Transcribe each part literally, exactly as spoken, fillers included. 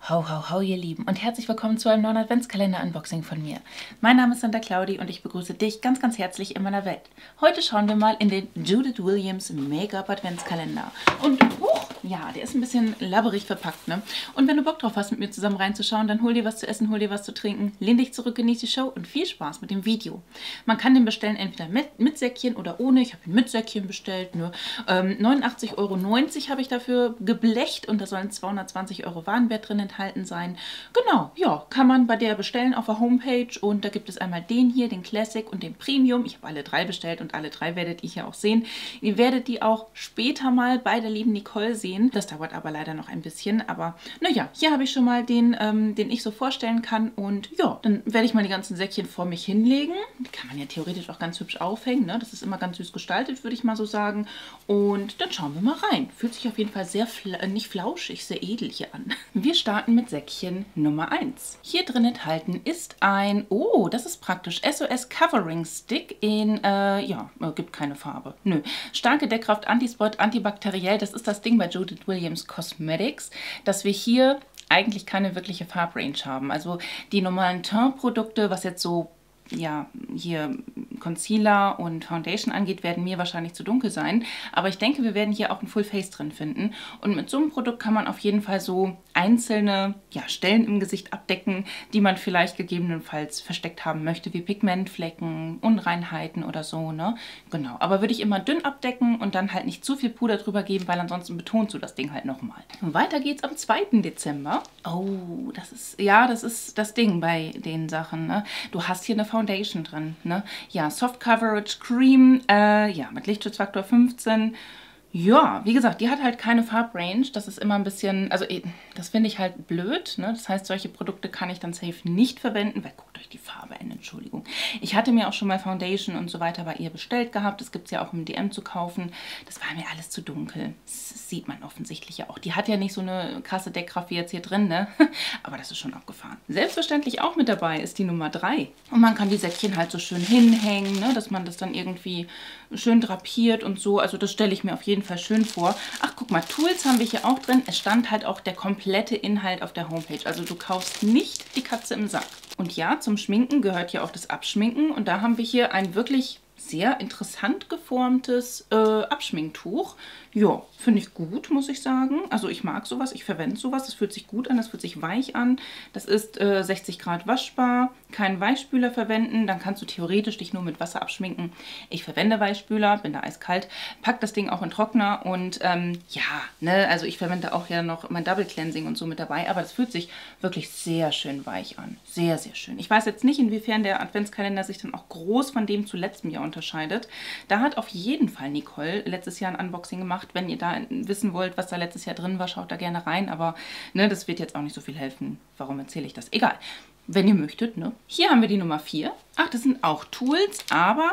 Hau, hau, hau, ihr Lieben und herzlich willkommen zu einem neuen Adventskalender-Unboxing von mir. Mein Name ist Santa Claudi und ich begrüße dich ganz, ganz herzlich in meiner Welt. Heute schauen wir mal in den Judith Williams Make-up Adventskalender. Und, huch, ja, der ist ein bisschen labberig verpackt, ne? Und wenn du Bock drauf hast, mit mir zusammen reinzuschauen, dann hol dir was zu essen, hol dir was zu trinken, lehn dich zurück, genieß die Show und viel Spaß mit dem Video. Man kann den bestellen entweder mit, mit Säckchen oder ohne. Ich habe ihn mit Säckchen bestellt, ne? Ähm, neunundachtzig Euro neunzig habe ich dafür geblecht und da sollen zweihundertzwanzig Euro Warenwert drin enthalten sein. Genau, ja, kann man bei der bestellen auf der Homepage und da gibt es einmal den hier, den Classic und den Premium. Ich habe alle drei bestellt und alle drei werdet ihr hier auch sehen. Ihr werdet die auch später mal bei der lieben Nicole sehen. Das dauert aber leider noch ein bisschen, aber naja, hier habe ich schon mal den, ähm, den ich so vorstellen kann und ja, dann werde ich mal die ganzen Säckchen vor mich hinlegen. Die kann man ja theoretisch auch ganz hübsch aufhängen, ne? Das ist immer ganz süß gestaltet, würde ich mal so sagen. Und dann schauen wir mal rein. Fühlt sich auf jeden Fall sehr, fla nicht flauschig, sehr edel hier an. Wir starten mit Säckchen Nummer eins. Hier drin enthalten ist ein, oh, das ist praktisch, S O S Covering Stick in, äh, ja, äh, gibt keine Farbe. Nö. Starke Deckkraft, Anti-Spot, antibakteriell, das ist das Ding bei Judith Williams Cosmetics, dass wir hier eigentlich keine wirkliche Farbrange haben. Also die normalen Teint-Produkte, was jetzt so ja, hier Concealer und Foundation angeht, werden mir wahrscheinlich zu dunkel sein. Aber ich denke, wir werden hier auch ein Full Face drin finden. Und mit so einem Produkt kann man auf jeden Fall so einzelne ja, Stellen im Gesicht abdecken, die man vielleicht gegebenenfalls versteckt haben möchte, wie Pigmentflecken, Unreinheiten oder so, ne? Genau. Aber würde ich immer dünn abdecken und dann halt nicht zu viel Puder drüber geben, weil ansonsten betont du das Ding halt nochmal. Und weiter geht's am zweiten Dezember. Oh, das ist, ja, das ist das Ding bei den Sachen, ne? Du hast hier eine Foundation drin, ne? Ja, Soft Coverage Cream, äh, ja, mit Lichtschutzfaktor fünfzehn. Ja, wie gesagt, die hat halt keine Farbrange. Das ist immer ein bisschen, also das finde ich halt blöd, ne? Das heißt, solche Produkte kann ich dann safe nicht verwenden, weil guckt euch die Farbe an, Entschuldigung. Ich hatte mir auch schon mal Foundation und so weiter bei ihr bestellt gehabt. Das gibt es ja auch im D M zu kaufen. Das war mir alles zu dunkel. Das sieht man offensichtlich ja auch. Die hat ja nicht so eine krasse Deckkraft wie jetzt hier drin, ne? Aber das ist schon abgefahren. Selbstverständlich auch mit dabei ist die Nummer drei. Und man kann die Säckchen halt so schön hinhängen, ne? Dass man das dann irgendwie schön drapiert und so. Also das stelle ich mir auf jeden Fall schön vor. Ach, guck mal, Tools haben wir hier auch drin. Es stand halt auch der komplette Inhalt auf der Homepage. Also du kaufst nicht die Katze im Sack. Und ja, zum Schminken gehört ja auch das Abschminken. Und da haben wir hier ein wirklich sehr interessant geformtes äh, Abschminktuch. Ja, finde ich gut, muss ich sagen. Also ich mag sowas, ich verwende sowas. Es fühlt sich gut an, es fühlt sich weich an. Das ist äh, sechzig Grad waschbar, keinen Weichspüler verwenden. Dann kannst du theoretisch dich nur mit Wasser abschminken. Ich verwende Weichspüler, bin da eiskalt. Pack das Ding auch in Trockner und ähm, ja, ne, also ich verwende auch ja noch mein Double Cleansing und so mit dabei. Aber das fühlt sich wirklich sehr schön weich an. Sehr, sehr schön. Ich weiß jetzt nicht, inwiefern der Adventskalender sich dann auch groß von dem zu letztem Jahr unterscheidet. Da hat auf jeden Fall Nicole letztes Jahr ein Unboxing gemacht. Wenn ihr da wissen wollt, was da letztes Jahr drin war, schaut da gerne rein. Aber ne, das wird jetzt auch nicht so viel helfen. Warum erzähle ich das? Egal. Wenn ihr möchtet, ne? Hier haben wir die Nummer vier. Ach, das sind auch Tools, aber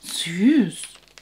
süß.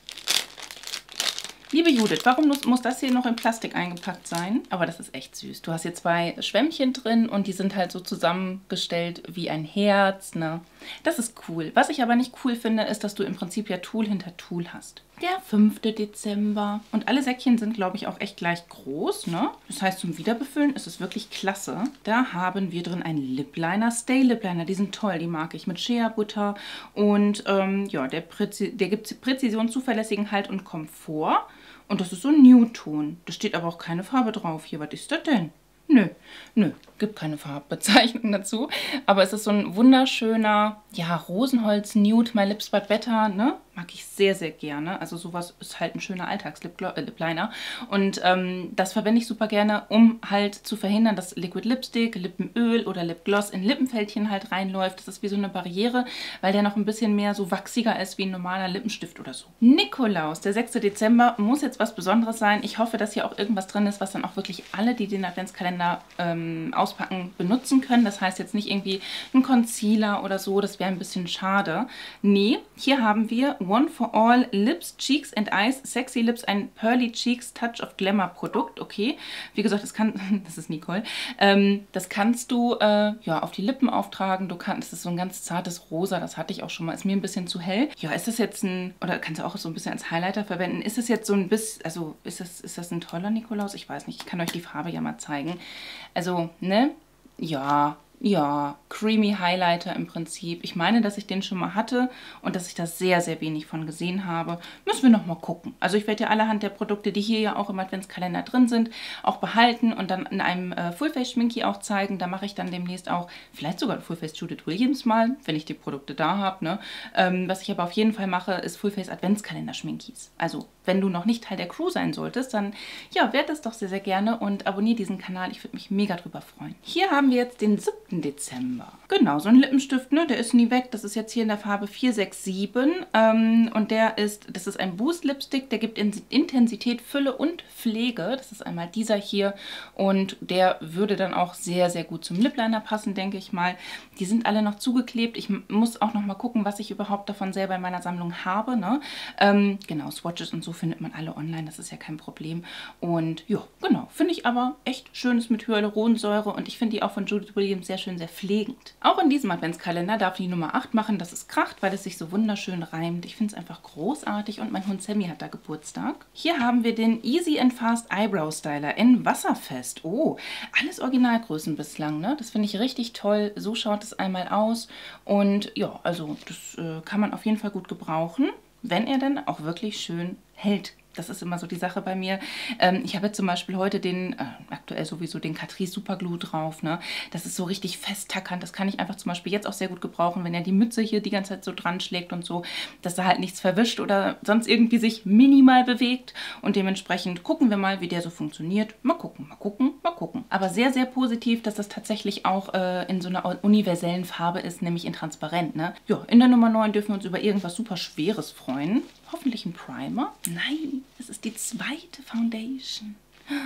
Liebe Judith, warum muss das hier noch in Plastik eingepackt sein? Aber das ist echt süß. Du hast hier zwei Schwämmchen drin und die sind halt so zusammengestellt wie ein Herz, ne? Das ist cool. Was ich aber nicht cool finde, ist, dass du im Prinzip ja Tool hinter Tool hast. Der fünfte Dezember. Und alle Säckchen sind, glaube ich, auch echt gleich groß, ne? Das heißt, zum Wiederbefüllen ist es wirklich klasse. Da haben wir drin einen Lip Liner, Stay Lip Liner. Die sind toll, die mag ich. Mit Shea Butter. Und ähm, ja, der, Präzi der gibt Präzision, zuverlässigen Halt und Komfort. Und das ist so ein Nude-Ton. Da steht aber auch keine Farbe drauf. Hier, was ist das denn? Nö, nö, gibt keine Farbbezeichnung dazu. Aber es ist so ein wunderschöner, ja, Rosenholz-Nude, My Lips But Better, ne? Mag ich sehr, sehr gerne. Also sowas ist halt ein schöner Alltags-Lip-Liner. Und ähm, das verwende ich super gerne, um halt zu verhindern, dass Liquid Lipstick, Lippenöl oder Lipgloss in Lippenfältchen halt reinläuft. Das ist wie so eine Barriere, weil der noch ein bisschen mehr so wachsiger ist wie ein normaler Lippenstift oder so. Nikolaus, der sechste Dezember, muss jetzt was Besonderes sein. Ich hoffe, dass hier auch irgendwas drin ist, was dann auch wirklich alle, die den Adventskalender ähm, auspacken, benutzen können. Das heißt jetzt nicht irgendwie ein Concealer oder so, das wäre ein bisschen schade. Nee, hier haben wir One for All Lips, Cheeks and Eyes, Sexy Lips, ein Pearly Cheeks Touch of Glamour Produkt. Okay, wie gesagt, das kann, das ist Nicole, ähm, das kannst du äh, ja auf die Lippen auftragen. Du kannst, das ist so ein ganz zartes Rosa, das hatte ich auch schon mal, ist mir ein bisschen zu hell. Ja, ist das jetzt ein, oder kannst du auch so ein bisschen als Highlighter verwenden. Ist das jetzt so ein bisschen, also ist das, ist das ein toller Nikolaus? Ich weiß nicht, ich kann euch die Farbe ja mal zeigen. Also, ne? Ja, ja, Creamy Highlighter im Prinzip. Ich meine, dass ich den schon mal hatte und dass ich da sehr, sehr wenig von gesehen habe. Müssen wir noch mal gucken. Also ich werde ja allerhand der Produkte, die hier ja auch im Adventskalender drin sind, auch behalten und dann in einem äh, Fullface-Schminki auch zeigen. Da mache ich dann demnächst auch vielleicht sogar ein Fullface Judith Williams mal, wenn ich die Produkte da habe. Ne? Ähm, was ich aber auf jeden Fall mache, ist Fullface Adventskalender-Schminkis. Also wenn du noch nicht Teil der Crew sein solltest, dann ja, werd das doch sehr, sehr gerne und abonniere diesen Kanal. Ich würde mich mega drüber freuen. Hier haben wir jetzt den siebten Dezember. Genau, so ein Lippenstift, ne, der ist nie weg. Das ist jetzt hier in der Farbe vier sechs sieben ähm, und der ist, das ist ein Boost Lipstick, der gibt in Intensität, Fülle und Pflege. Das ist einmal dieser hier und der würde dann auch sehr, sehr gut zum Lip Liner passen, denke ich mal. Die sind alle noch zugeklebt. Ich muss auch noch mal gucken, was ich überhaupt davon selber in meiner Sammlung habe. Ne? Ähm, genau, Swatches und so findet man alle online, das ist ja kein Problem. Und ja, genau, finde ich aber echt schönes mit Hyaluronsäure und ich finde die auch von Judith Williams sehr schön, sehr pflegend. Auch in diesem Adventskalender darf die Nummer acht machen, das ist Kracht, weil es sich so wunderschön reimt. Ich finde es einfach großartig und mein Hund Sammy hat da Geburtstag. Hier haben wir den Easy and Fast Eyebrow Styler in Wasserfest. Oh, alles Originalgrößen bislang, ne? Das finde ich richtig toll. So schaut es einmal aus und ja, also das äh, kann man auf jeden Fall gut gebrauchen, wenn er dann auch wirklich schön hält. Das ist immer so die Sache bei mir. Ähm, ich habe jetzt zum Beispiel heute den, äh, aktuell sowieso den Catrice Superglue drauf. Ne? Das ist so richtig festtackernd. Das kann ich einfach zum Beispiel jetzt auch sehr gut gebrauchen, wenn er die Mütze hier die ganze Zeit so dran schlägt und so, dass da halt nichts verwischt oder sonst irgendwie sich minimal bewegt. Und dementsprechend gucken wir mal, wie der so funktioniert. Mal gucken, mal gucken, mal gucken. Aber sehr, sehr positiv, dass das tatsächlich auch äh, in so einer universellen Farbe ist, nämlich in transparent. Ne? Ja, in der Nummer neun dürfen wir uns über irgendwas super Schweres freuen. Hoffentlich ein Primer. Nein, es ist die zweite Foundation.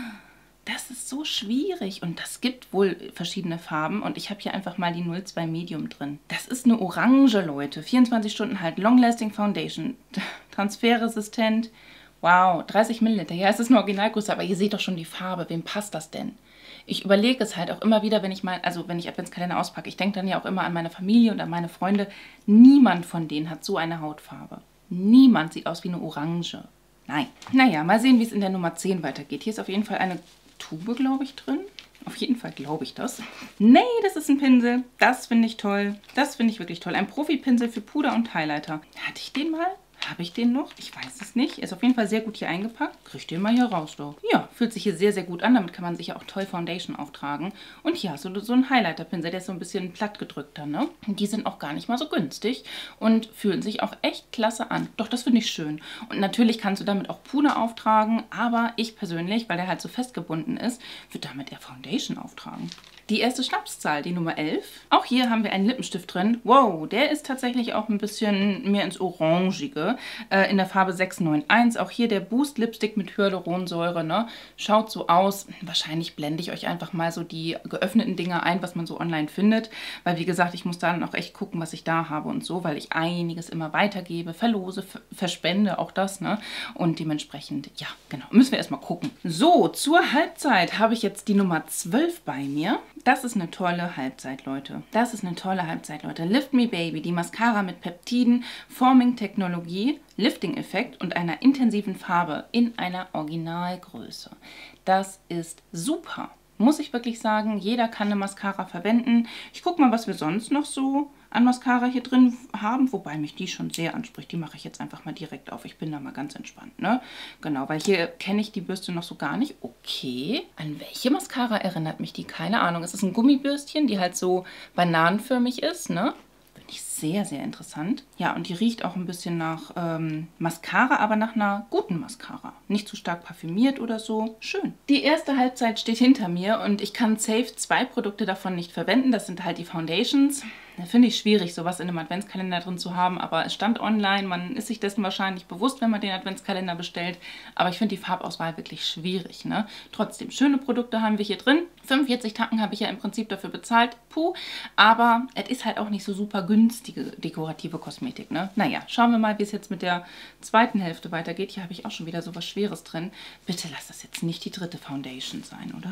Das ist so schwierig und das gibt wohl verschiedene Farben und ich habe hier einfach mal die null zwei Medium drin. Das ist eine Orange, Leute. vierundzwanzig Stunden halt Long Lasting Foundation. Transferresistent. Wow, dreißig Milliliter. Ja, es ist eine Originalgröße, aber ihr seht doch schon die Farbe. Wem passt das denn? Ich überlege es halt auch immer wieder, wenn ich mal, also wenn ich Adventskalender auspacke. Ich denke dann ja auch immer an meine Familie und an meine Freunde. Niemand von denen hat so eine Hautfarbe. Niemand sieht aus wie eine Orange. Nein. Naja, mal sehen, wie es in der Nummer zehn weitergeht. Hier ist auf jeden Fall eine Tube, glaube ich, drin. Auf jeden Fall glaube ich das. Nee, das ist ein Pinsel. Das finde ich toll. Das finde ich wirklich toll. Ein Profi-Pinsel für Puder und Highlighter. Hatte ich den mal? Habe ich den noch? Ich weiß es nicht. Ist auf jeden Fall sehr gut hier eingepackt. Krieg ich den mal hier raus, doch. Ja, fühlt sich hier sehr, sehr gut an. Damit kann man sich ja auch toll Foundation auftragen. Und hier hast du so einen Highlighter-Pinsel. Der ist so ein bisschen platt gedrückter, ne? Und die sind auch gar nicht mal so günstig und fühlen sich auch echt klasse an. Doch, das finde ich schön. Und natürlich kannst du damit auch Puder auftragen. Aber ich persönlich, weil der halt so festgebunden ist, würde damit eher Foundation auftragen. Die erste Schnapszahl, die Nummer elf. Auch hier haben wir einen Lippenstift drin. Wow, der ist tatsächlich auch ein bisschen mehr ins Orangige. Äh, in der Farbe sechs neun eins. Auch hier der Boost Lipstick mit Hyaluronsäure. Ne? Schaut so aus. Wahrscheinlich blende ich euch einfach mal so die geöffneten Dinger ein, was man so online findet. Weil wie gesagt, ich muss dann auch echt gucken, was ich da habe und so. Weil ich einiges immer weitergebe, verlose, verspende, auch das. Ne? Und dementsprechend, ja, genau. Müssen wir erstmal gucken. So, zur Halbzeit habe ich jetzt die Nummer zwölf bei mir. Das ist eine tolle Halbzeit, Leute. Das ist eine tolle Halbzeit, Leute. Lift Me Baby, die Mascara mit Peptiden, Forming-Technologie, Lifting-Effekt und einer intensiven Farbe in einer Originalgröße. Das ist super. Muss ich wirklich sagen, jeder kann eine Mascara verwenden. Ich gucke mal, was wir sonst noch so an Mascara hier drin haben, wobei mich die schon sehr anspricht. Die mache ich jetzt einfach mal direkt auf. Ich bin da mal ganz entspannt, ne? Genau, weil hier kenne ich die Bürste noch so gar nicht. Okay, an welche Mascara erinnert mich die? Keine Ahnung. Es ist ein Gummibürstchen, die halt so bananenförmig ist, ne? Finde ich sehr, sehr interessant. Ja, und die riecht auch ein bisschen nach ähm, Mascara, aber nach einer guten Mascara. Nicht zu stark parfümiert oder so. Schön. Die erste Halbzeit steht hinter mir und ich kann safe zwei Produkte davon nicht verwenden. Das sind halt die Foundations. Finde ich schwierig, sowas in einem Adventskalender drin zu haben, aber es stand online, man ist sich dessen wahrscheinlich bewusst, wenn man den Adventskalender bestellt, aber ich finde die Farbauswahl wirklich schwierig, ne? Trotzdem, schöne Produkte haben wir hier drin, fünfundvierzig Tacken habe ich ja im Prinzip dafür bezahlt, puh, aber es ist halt auch nicht so super günstige dekorative Kosmetik, ne? Naja, schauen wir mal, wie es jetzt mit der zweiten Hälfte weitergeht. Hier habe ich auch schon wieder sowas Schweres drin. Bitte lass das jetzt nicht die dritte Foundation sein, oder?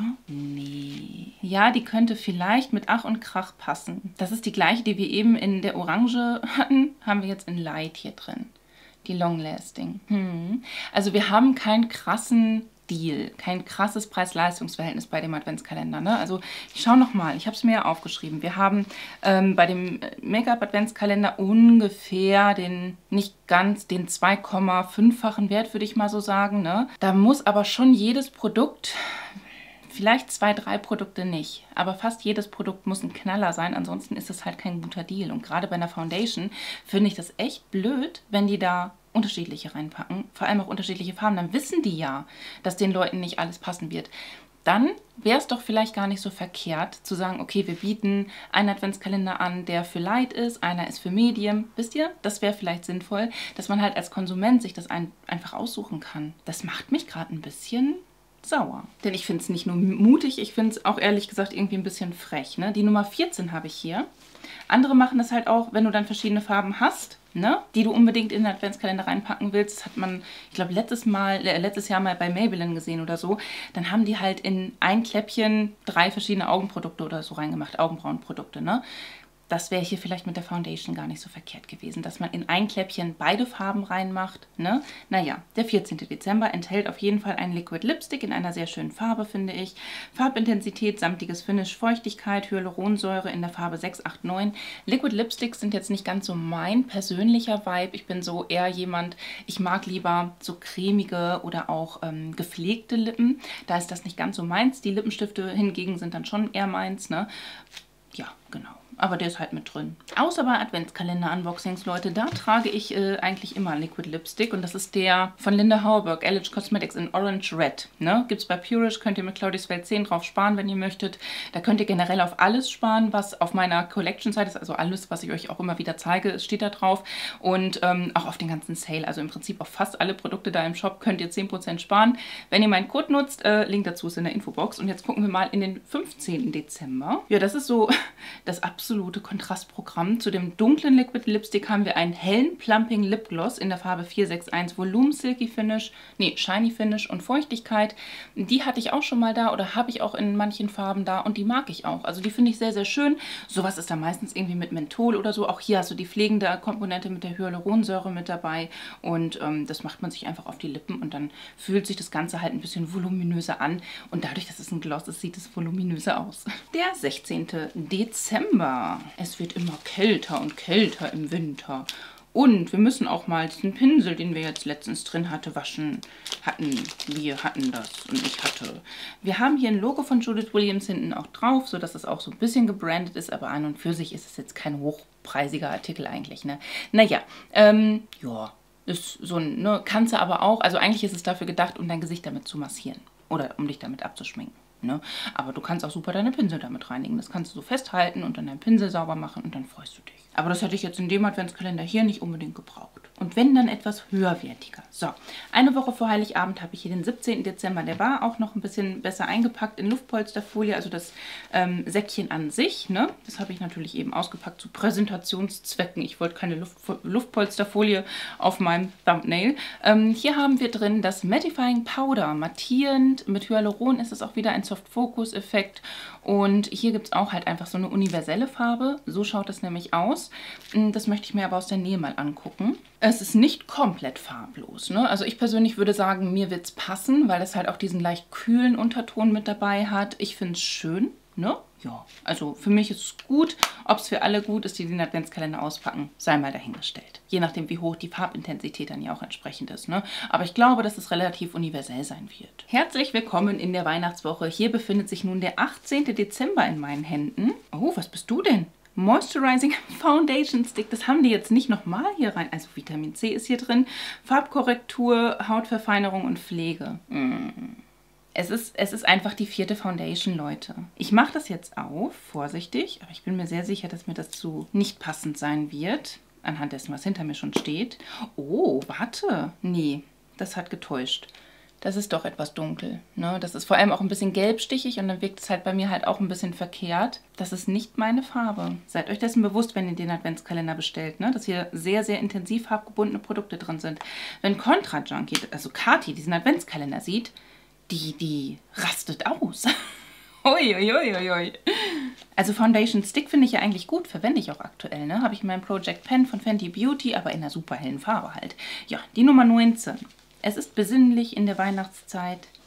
Nee. Ja, die könnte vielleicht mit Ach und Krach passen. Das ist die gleiche, die wir eben in der Orange hatten, haben wir jetzt in Light hier drin. Die Long Lasting. Hm. Also wir haben keinen krassen Deal, kein krasses Preis-Leistungs-Verhältnis bei dem Adventskalender. Ne? Also ich schaue nochmal, ich habe es mir ja aufgeschrieben. Wir haben ähm, bei dem Make-up-Adventskalender ungefähr den, nicht ganz, den zwei Komma fünffachen Wert, würde ich mal so sagen. Ne? Da muss aber schon jedes Produkt... Vielleicht zwei, drei Produkte nicht, aber fast jedes Produkt muss ein Knaller sein, ansonsten ist es halt kein guter Deal. Und gerade bei einer Foundation finde ich das echt blöd, wenn die da unterschiedliche reinpacken, vor allem auch unterschiedliche Farben. Dann wissen die ja, dass den Leuten nicht alles passen wird. Dann wäre es doch vielleicht gar nicht so verkehrt zu sagen, okay, wir bieten einen Adventskalender an, der für Light ist, einer ist für Medium. Wisst ihr, das wäre vielleicht sinnvoll, dass man halt als Konsument sich das ein einfach aussuchen kann. Das macht mich gerade ein bisschen... sauer. Denn ich finde es nicht nur mutig, ich finde es auch ehrlich gesagt irgendwie ein bisschen frech. Ne? Die Nummer vierzehn habe ich hier. Andere machen das halt auch, wenn du dann verschiedene Farben hast, ne? Die du unbedingt in den Adventskalender reinpacken willst. Das hat man, ich glaube, letztes Mal, äh, letztes Jahr mal bei Maybelline gesehen oder so. Dann haben die halt in ein Kläppchen drei verschiedene Augenprodukte oder so reingemacht, Augenbrauenprodukte, ne? Das wäre hier vielleicht mit der Foundation gar nicht so verkehrt gewesen, dass man in ein Kläppchen beide Farben reinmacht. Ne? Naja, der vierzehnte Dezember enthält auf jeden Fall einen Liquid Lipstick in einer sehr schönen Farbe, finde ich. Farbintensität, samtiges Finish, Feuchtigkeit, Hyaluronsäure in der Farbe sechs acht neun. Liquid Lipsticks sind jetzt nicht ganz so mein persönlicher Vibe. Ich bin so eher jemand, ich mag lieber so cremige oder auch ähm, gepflegte Lippen. Da ist das nicht ganz so meins. Die Lippenstifte hingegen sind dann schon eher meins. Ne? Ja, genau. Aber der ist halt mit drin. Außer bei Adventskalender-Unboxings, Leute, da trage ich äh, eigentlich immer Liquid Lipstick. Und das ist der von Linda Hauberg, L H Cosmetics in Orange Red. Ne? Gibt es bei Purish, könnt ihr mit Claudis Welt zehn drauf sparen, wenn ihr möchtet. Da könnt ihr generell auf alles sparen, was auf meiner Collection-Seite ist. Also alles, was ich euch auch immer wieder zeige, steht da drauf. Und ähm, auch auf den ganzen Sale. Also im Prinzip auf fast alle Produkte da im Shop könnt ihr zehn Prozent sparen. Wenn ihr meinen Code nutzt, äh, Link dazu ist in der Infobox. Und jetzt gucken wir mal in den fünfzehnten Dezember. Ja, das ist so das absolute absolute Kontrastprogramm. Zu dem dunklen Liquid Lipstick haben wir einen hellen Plumping Lip Gloss in der Farbe vier sechs eins Volumen Silky Finish, nee, Shiny Finish und Feuchtigkeit. Die hatte ich auch schon mal da oder habe ich auch in manchen Farben da und die mag ich auch. Also die finde ich sehr, sehr schön. Sowas ist da meistens irgendwie mit Menthol oder so. Auch hier hast du die pflegende Komponente mit der Hyaluronsäure mit dabei und ähm, das macht man sich einfach auf die Lippen und dann fühlt sich das Ganze halt ein bisschen voluminöser an und dadurch, dass es ein Gloss ist, sieht es voluminöser aus. Der sechzehnte Dezember. Es wird immer kälter und kälter im Winter. Und wir müssen auch mal diesen Pinsel, den wir jetzt letztens drin hatte, waschen. Hatten, wir hatten das und ich hatte. Wir haben hier ein Logo von Judith Williams hinten auch drauf, sodass es auch so ein bisschen gebrandet ist. Aber an und für sich ist es jetzt kein hochpreisiger Artikel eigentlich. Ne? Naja, ähm, ja, ist so ein, ne, kannst du aber auch. Also eigentlich ist es dafür gedacht, um dein Gesicht damit zu massieren. Oder um dich damit abzuschminken. Ne? Aber du kannst auch super deine Pinsel damit reinigen. Das kannst du so festhalten und dann deinen Pinsel sauber machen und dann freust du dich. Aber das hätte ich jetzt in dem Adventskalender hier nicht unbedingt gebraucht. Und wenn, dann etwas höherwertiger. So, eine Woche vor Heiligabend habe ich hier den siebzehnten Dezember. Der war auch noch ein bisschen besser eingepackt in Luftpolsterfolie, also das ähm, Säckchen an sich. Ne? Das habe ich natürlich eben ausgepackt zu Präsentationszwecken. Ich wollte keine Luft, Luftpolsterfolie auf meinem Thumbnail. Ähm, hier haben wir drin das Mattifying Powder. Mattierend, mit Hyaluron ist es auch wieder ein Soft-Focus-Effekt. Und hier gibt es auch halt einfach so eine universelle Farbe. So schaut das nämlich aus. Das möchte ich mir aber aus der Nähe mal angucken. Es ist nicht komplett farblos. Ne? Also ich persönlich würde sagen, mir wird es passen, weil es halt auch diesen leicht kühlen Unterton mit dabei hat. Ich finde es schön. Ne? Ja, also für mich ist es gut. Ob es für alle gut ist, die den Adventskalender auspacken, sei mal dahingestellt. Je nachdem, wie hoch die Farbintensität dann ja auch entsprechend ist. Ne? Aber ich glaube, dass es relativ universell sein wird. Herzlich willkommen in der Weihnachtswoche. Hier befindet sich nun der achtzehnte Dezember in meinen Händen. Oh, was bist du denn? Moisturizing Foundation Stick, das haben die jetzt nicht nochmal hier rein. Also Vitamin C ist hier drin. Farbkorrektur, Hautverfeinerung und Pflege. Mm. Es ist, es ist einfach die vierte Foundation, Leute. Ich mache das jetzt auf, vorsichtig, aber ich bin mir sehr sicher, dass mir das zu nicht passend sein wird. Anhand dessen, was hinter mir schon steht. Oh, warte. Nee, das hat getäuscht. Das ist doch etwas dunkel. Ne? Das ist vor allem auch ein bisschen gelbstichig und dann wirkt es halt bei mir halt auch ein bisschen verkehrt. Das ist nicht meine Farbe. Seid euch dessen bewusst, wenn ihr den Adventskalender bestellt, ne? Dass hier sehr, sehr intensiv farbgebundene Produkte drin sind. Wenn Contra Junkie, also Kathi, diesen Adventskalender sieht, die, die rastet aus. Uiuiuiui. Also Foundation Stick finde ich ja eigentlich gut, verwende ich auch aktuell. Ne? Habe ich in meinem Project Pen von Fenty Beauty, aber in einer super hellen Farbe halt. Ja, die Nummer neunzehn. Es ist besinnlich in der Weihnachtszeit.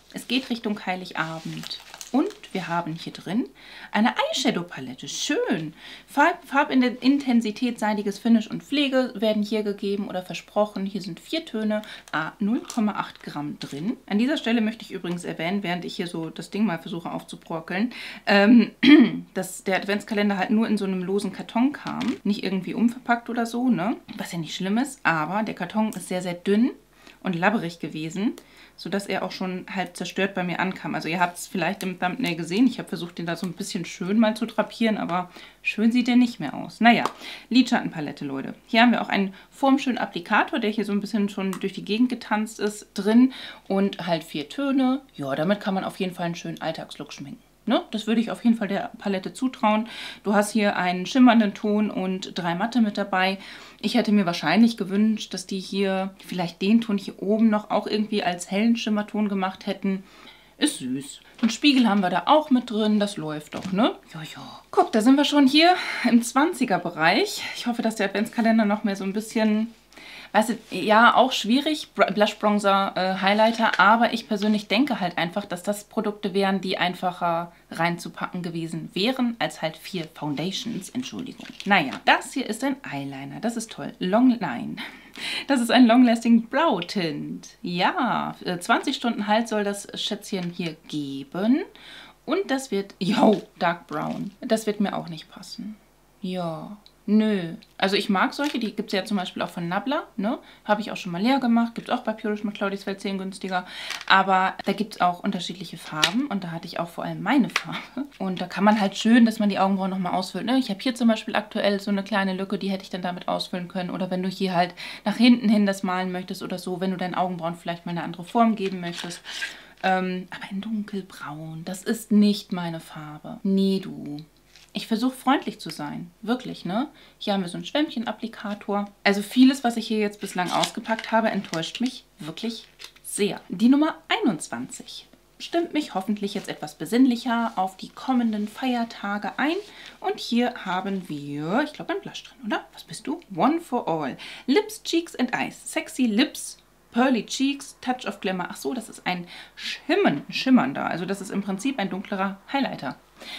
Es geht Richtung Heiligabend. Und wir haben hier drin eine Eyeshadow-Palette. Schön. Farb, Farbintensität, seidiges Finish und Pflege werden hier gegeben oder versprochen. Hier sind vier Töne, a null Komma acht Gramm drin. An dieser Stelle möchte ich übrigens erwähnen, während ich hier so das Ding mal versuche aufzubröckeln, ähm, dass der Adventskalender halt nur in so einem losen Karton kam. Nicht irgendwie umverpackt oder so, ne? Was ja nicht schlimm ist, aber der Karton ist sehr, sehr dünn und labberig gewesen, sodass er auch schon halb zerstört bei mir ankam. Also ihr habt es vielleicht im Thumbnail gesehen. Ich habe versucht, den da so ein bisschen schön mal zu drapieren, aber schön sieht der nicht mehr aus. Naja, Lidschattenpalette, Leute. Hier haben wir auch einen formschönen Applikator, der hier so ein bisschen schon durch die Gegend getanzt ist, drin. Und halt vier Töne. Ja, damit kann man auf jeden Fall einen schönen Alltagslook schminken. Ne? Das würde ich auf jeden Fall der Palette zutrauen. Du hast hier einen schimmernden Ton und drei matte mit dabei. Ich hätte mir wahrscheinlich gewünscht, dass die hier vielleicht den Ton hier oben noch auch irgendwie als hellen Schimmerton gemacht hätten. Ist süß. Und Spiegel haben wir da auch mit drin. Das läuft doch, ne? Ja, ja. Guck, da sind wir schon hier im zwanziger Bereich. Ich hoffe, dass der Adventskalender noch mehr so ein bisschen... Weißt du, ja, auch schwierig, Blush Bronzer, äh, Highlighter, aber ich persönlich denke halt einfach, dass das Produkte wären, die einfacher reinzupacken gewesen wären, als halt vier Foundations, Entschuldigung. Naja, das hier ist ein Eyeliner, das ist toll. Long, nein, das ist ein Long Lasting Brow Tint. Ja, zwanzig Stunden Halt soll das Schätzchen hier geben und das wird, yo, Dark Brown, das wird mir auch nicht passen. Ja. Nö. Also ich mag solche, die gibt es ja zum Beispiel auch von Nabla, ne? Habe ich auch schon mal leer gemacht. Gibt es auch bei Purish mit Claudis Welt zehn günstiger. Aber da gibt es auch unterschiedliche Farben und da hatte ich auch vor allem meine Farbe. Und da kann man halt schön, dass man die Augenbrauen nochmal ausfüllt. Ne? Ich habe hier zum Beispiel aktuell so eine kleine Lücke, die hätte ich dann damit ausfüllen können. Oder wenn du hier halt nach hinten hin das malen möchtest oder so, wenn du deinen Augenbrauen vielleicht mal eine andere Form geben möchtest. Ähm, aber in dunkelbraun, das ist nicht meine Farbe. Nee, du. Ich versuche freundlich zu sein. Wirklich, ne? Hier haben wir so einen Schwämmchen-Applikator. Also vieles, was ich hier jetzt bislang ausgepackt habe, enttäuscht mich wirklich sehr. Die Nummer einundzwanzig stimmt mich hoffentlich jetzt etwas besinnlicher auf die kommenden Feiertage ein. Und hier haben wir, ich glaube, ein Blush drin, oder? Was bist du? One for All. Lips, Cheeks and Eyes. Sexy Lips, Pearly Cheeks, Touch of Glamour. Ach so, das ist ein Schimmern, schimmernder. Also das ist im Prinzip ein dunklerer Highlighter.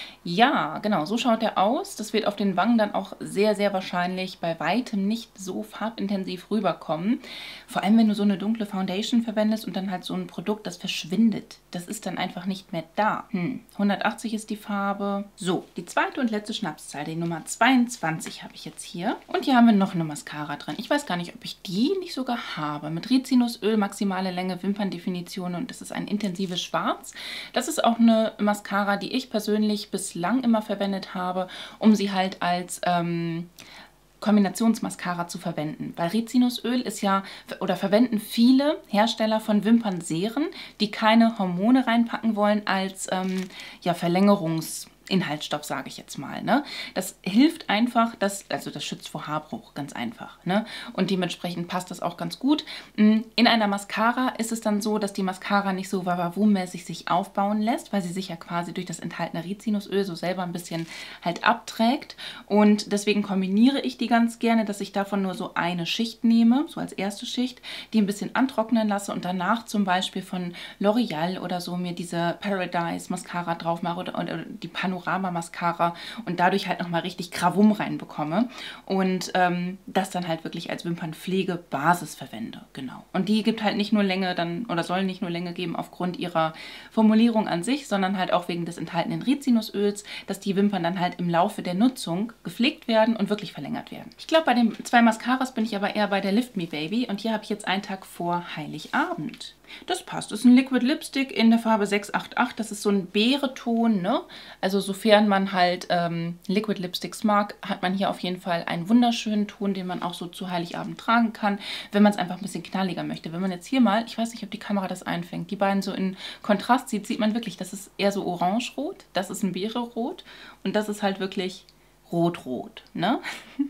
Ja, genau, so schaut er aus. Das wird auf den Wangen dann auch sehr, sehr wahrscheinlich bei weitem nicht so farbintensiv rüberkommen. Vor allem, wenn du so eine dunkle Foundation verwendest und dann halt so ein Produkt, das verschwindet. Das ist dann einfach nicht mehr da. Hm, hundertachtzig ist die Farbe. So, die zweite und letzte Schnapszahl, die Nummer zweiundzwanzig habe ich jetzt hier. Und hier haben wir noch eine Mascara drin. Ich weiß gar nicht, ob ich die nicht sogar habe. Mit Rizinusöl, maximale Länge, Wimperndefinition und das ist ein intensives Schwarz. Das ist auch eine Mascara, die ich persönlich bislang immer verwendet habe, um sie halt als ähm, Kombinationsmascara zu verwenden. Weil Rizinusöl ist ja, oder verwenden viele Hersteller von Wimpernseren, die keine Hormone reinpacken wollen als ähm, ja, Verlängerungs- Inhaltsstoff, sage ich jetzt mal. Ne? Das hilft einfach, dass, also das schützt vor Haarbruch, ganz einfach. Ne? Und dementsprechend passt das auch ganz gut. In einer Mascara ist es dann so, dass die Mascara nicht so wawawum-mäßig sich aufbauen lässt, weil sie sich ja quasi durch das enthaltene Rizinusöl so selber ein bisschen halt abträgt. Und deswegen kombiniere ich die ganz gerne, dass ich davon nur so eine Schicht nehme, so als erste Schicht, die ein bisschen antrocknen lasse und danach zum Beispiel von L'Oreal oder so mir diese Paradise Mascara drauf mache oder, oder die Panorama Mascara und dadurch halt nochmal richtig Krawum reinbekomme und ähm, das dann halt wirklich als Wimpernpflegebasis verwende. Genau. Und die gibt halt nicht nur Länge dann oder soll nicht nur Länge geben aufgrund ihrer Formulierung an sich, sondern halt auch wegen des enthaltenen Rizinusöls, dass die Wimpern dann halt im Laufe der Nutzung gepflegt werden und wirklich verlängert werden. Ich glaube, bei den zwei Mascaras bin ich aber eher bei der Lift Me Baby und hier habe ich jetzt einen Tag vor Heiligabend. Das passt. Das ist ein Liquid Lipstick in der Farbe sechs acht acht. Das ist so ein Beereton, ne? Also sofern man halt ähm, Liquid Lipsticks mag, hat man hier auf jeden Fall einen wunderschönen Ton, den man auch so zu Heiligabend tragen kann, wenn man es einfach ein bisschen knalliger möchte. Wenn man jetzt hier mal, ich weiß nicht, ob die Kamera das einfängt, die beiden so in Kontrast sieht, sieht man wirklich, das ist eher so orange-rot, das ist ein Beere-rot und das ist halt wirklich rot-rot, ne?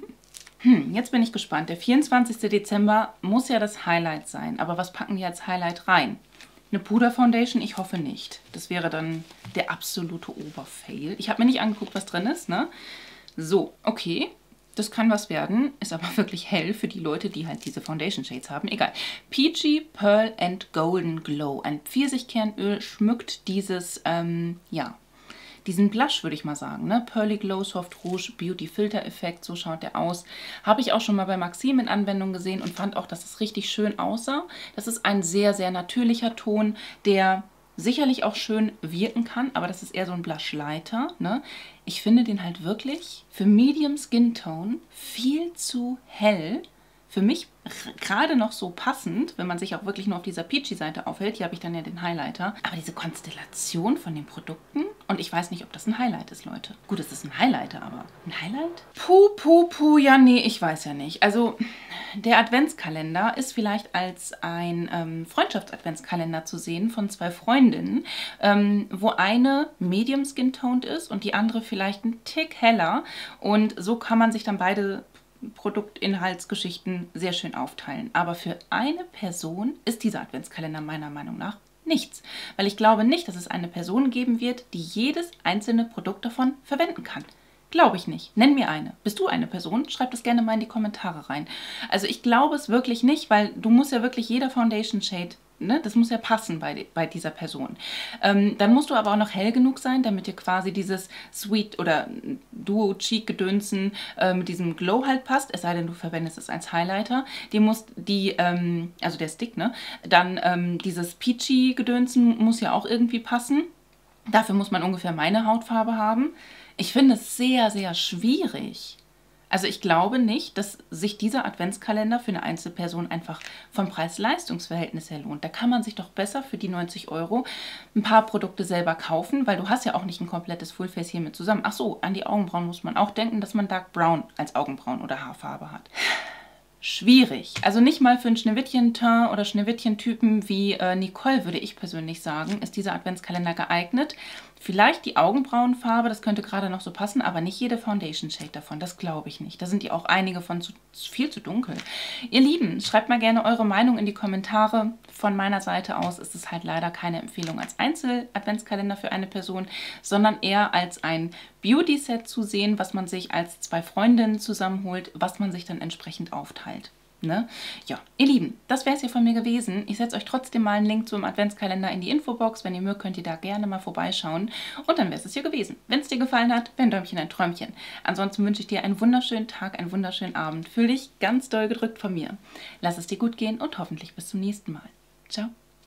Hm, jetzt bin ich gespannt. Der vierundzwanzigste Dezember muss ja das Highlight sein. Aber was packen die als Highlight rein? Eine Puder-Foundation? Ich hoffe nicht. Das wäre dann der absolute Oberfail. Ich habe mir nicht angeguckt, was drin ist, ne? So, okay. Das kann was werden, ist aber wirklich hell für die Leute, die halt diese Foundation Shades haben. Egal. Peachy Pearl and Golden Glow. Ein Pfirsichkernöl schmückt dieses, ähm, ja, diesen Blush, würde ich mal sagen. Ne? Pearly Glow Soft Rouge Beauty Filter Effekt, so schaut der aus. Habe ich auch schon mal bei Maxim in Anwendung gesehen und fand auch, dass es richtig schön aussah. Das ist ein sehr, sehr natürlicher Ton, der sicherlich auch schön wirken kann, aber das ist eher so ein Blush-Lighter. Ne? Ich finde den halt wirklich für Medium Skin Tone viel zu hell. Für mich gerade noch so passend, wenn man sich auch wirklich nur auf dieser Peachy-Seite aufhält. Hier habe ich dann ja den Highlighter. Aber diese Konstellation von den Produkten, und ich weiß nicht, ob das ein Highlight ist, Leute. Gut, es ist ein Highlighter, aber ein Highlight? Puh, puh, puh, ja, nee, ich weiß ja nicht. Also der Adventskalender ist vielleicht als ein ähm, Freundschafts-Adventskalender zu sehen von zwei Freundinnen, ähm, wo eine medium skin-toned ist und die andere vielleicht ein Tick heller. Und so kann man sich dann beide Produktinhaltsgeschichten sehr schön aufteilen. Aber für eine Person ist dieser Adventskalender meiner Meinung nach nichts. Weil ich glaube nicht, dass es eine Person geben wird, die jedes einzelne Produkt davon verwenden kann. Glaube ich nicht. Nenn mir eine. Bist du eine Person? Schreib das gerne mal in die Kommentare rein. Also ich glaube es wirklich nicht, weil du musst ja wirklich jeder Foundation Shade, ne, das muss ja passen bei, bei dieser Person. Ähm, dann musst du aber auch noch hell genug sein, damit dir quasi dieses Sweet oder Duo Cheek Gedönsen äh, mit diesem Glow halt passt. Es sei denn, du verwendest es als Highlighter. Die muss die, ähm, also der Stick, ne? Dann ähm, dieses Peachy Gedönsen muss ja auch irgendwie passen. Dafür muss man ungefähr meine Hautfarbe haben. Ich finde es sehr, sehr schwierig. Also ich glaube nicht, dass sich dieser Adventskalender für eine Einzelperson einfach vom Preis-Leistungs-Verhältnis her lohnt. Da kann man sich doch besser für die neunzig Euro ein paar Produkte selber kaufen, weil du hast ja auch nicht ein komplettes Fullface hier mit zusammen. Ach so, an die Augenbrauen muss man auch denken, dass man Dark Brown als Augenbrauen oder Haarfarbe hat. Schwierig. Also nicht mal für einen Schneewittchen-Teint oder Schneewittchen-Typen wie äh, Nicole, würde ich persönlich sagen, ist dieser Adventskalender geeignet. Vielleicht die Augenbrauenfarbe, das könnte gerade noch so passen, aber nicht jede Foundation Shade davon, das glaube ich nicht. Da sind die auch einige von zu, viel zu dunkel. Ihr Lieben, schreibt mal gerne eure Meinung in die Kommentare. Von meiner Seite aus ist es halt leider keine Empfehlung als Einzel-Adventskalender für eine Person, sondern eher als ein Beauty-Set zu sehen, was man sich als zwei Freundinnen zusammenholt, was man sich dann entsprechend aufteilt. Ne? Ja, ihr Lieben, das wäre es ja von mir gewesen. Ich setze euch trotzdem mal einen Link zum Adventskalender in die Infobox. Wenn ihr mögt, könnt ihr da gerne mal vorbeischauen. Und dann wäre es hier gewesen. Wenn es dir gefallen hat, wäre ein Däumchen ein Träumchen. Ansonsten wünsche ich dir einen wunderschönen Tag, einen wunderschönen Abend. Fühl dich ganz doll gedrückt von mir. Lass es dir gut gehen und hoffentlich bis zum nächsten Mal. Ciao.